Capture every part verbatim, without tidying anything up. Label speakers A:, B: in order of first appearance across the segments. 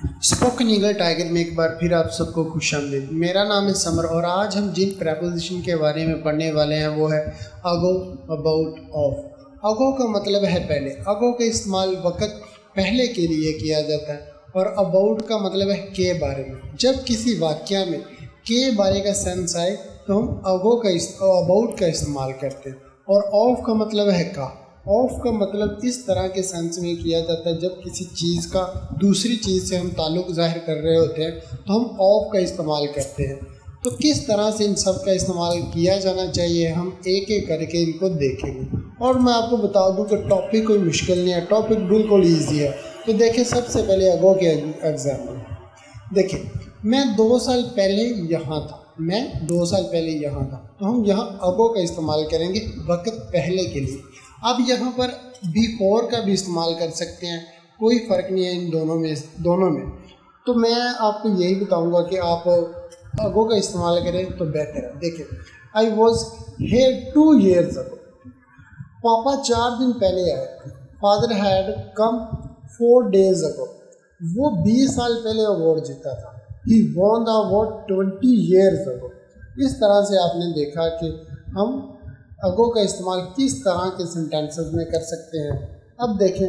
A: Spoken eagle tiger में एक बार फिर आप सबको खुशामदीद। मेरा नाम है समर और आज हम जिन प्रेपोजिशन के बारे में पढ़ने वाले हैं वो है अगो, अबाउट, ऑफ। अगो का मतलब है पहले। अगो का इस्तेमाल वक़्त पहले के लिए किया जाता है और अबाउट का मतलब है के बारे में। जब किसी वाक़या में के बारे का सेंस आए तो हम अगो का अबाउट का इस्तेमाल करते हैं। और ऑफ का मतलब है का। ऑफ का मतलब इस तरह के सेंस में किया जाता है जब किसी चीज़ का दूसरी चीज़ से हम ताल्लुक़ ज़ाहिर कर रहे होते हैं तो हम ऑफ का इस्तेमाल करते हैं। तो किस तरह से इन सब का इस्तेमाल किया जाना चाहिए हम एक एक करके इनको देखेंगे। और मैं आपको बता दूं कि टॉपिक कोई मुश्किल नहीं है, टॉपिक बिल्कुल ईजी है। तो देखिए, सबसे पहले अगो के एग्जाम्पल देखिए। मैं दो साल पहले यहाँ था, मैं दो साल पहले यहाँ था, तो हम यहाँ अगो का इस्तेमाल करेंगे वक़्त पहले के लिए। अब यहाँ पर बिफोर का भी इस्तेमाल कर सकते हैं, कोई फ़र्क नहीं है इन दोनों में दोनों में तो मैं आपको यही बताऊँगा कि आप अगो का इस्तेमाल करें तो बेहतर है। देखिए, I was here two years ago. पापा चार दिन पहले आए थे। Father had come four days ago. वो बीस साल पहले अवार्ड जीता था। He won the award twenty years ago. इस तरह से आपने देखा कि हम अगो का इस्तेमाल किस तरह के सेंटेंसेस में कर सकते हैं। अब देखें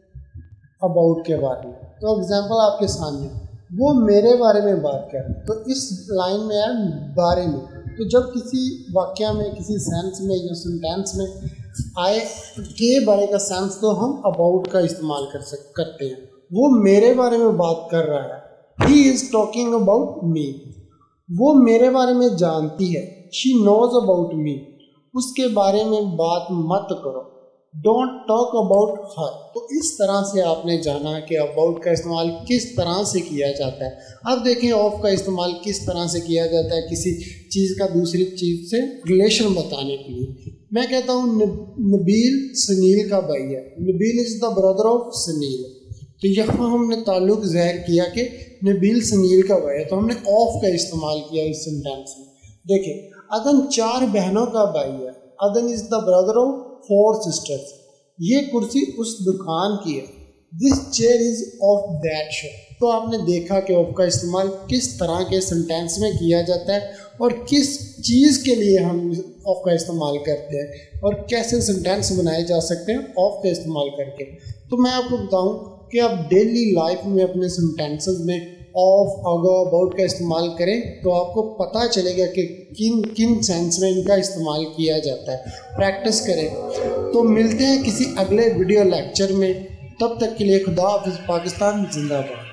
A: अबाउट के बारे में, तो एग्जांपल आपके सामने, वो मेरे बारे में बात कर, तो इस लाइन में है बारे में। तो जब किसी वाक़या में, किसी सेंस में या सेंटेंस में आए के बारे का सेंस, तो हम अबाउट का इस्तेमाल कर सक करते हैं। वो मेरे बारे में बात कर रहा है। He is talking about me. वो मेरे बारे में जानती है। She knows about me. उसके बारे में बात मत करो। Don't talk about her. तो इस तरह से आपने जाना कि अबाउट का इस्तेमाल किस तरह से किया जाता है। अब देखें ऑफ का इस्तेमाल किस तरह से किया जाता है किसी चीज़ का दूसरी चीज़ से रिलेशन बताने के लिए। मैं कहता हूँ नबील सुनील का भाई है। Nabil is the brother of Sunil. तो यहाँ हमने ताल्लुक़ ज़ाहिर किया कि नबील सुनील का भाई है, तो हमने ऑफ का इस्तेमाल किया इस सेंटेंस में। देखिए, अदन चार बहनों का भाई है। Adan is the brother of four sisters. ये कुर्सी उस दुकान की है। This chair is of that shop. तो आपने देखा कि ऑफ का इस्तेमाल किस तरह के सेंटेंस में किया जाता है और किस चीज़ के लिए हम ऑफ का इस्तेमाल करते हैं और कैसे सेंटेंस बनाए जा सकते हैं ऑफ का इस्तेमाल करके। तो मैं आपको बताऊं कि आप डेली लाइफ में अपने सेंटेंसेस में ऑफ, अगो, अबाउट का इस्तेमाल करें तो आपको पता चलेगा कि किन किन सेंस में इनका इस्तेमाल किया जाता है। प्रैक्टिस करें। तो मिलते हैं किसी अगले वीडियो लेक्चर में। तब तक के लिए खुदा हाफिज़। पाकिस्तान जिंदाबाद।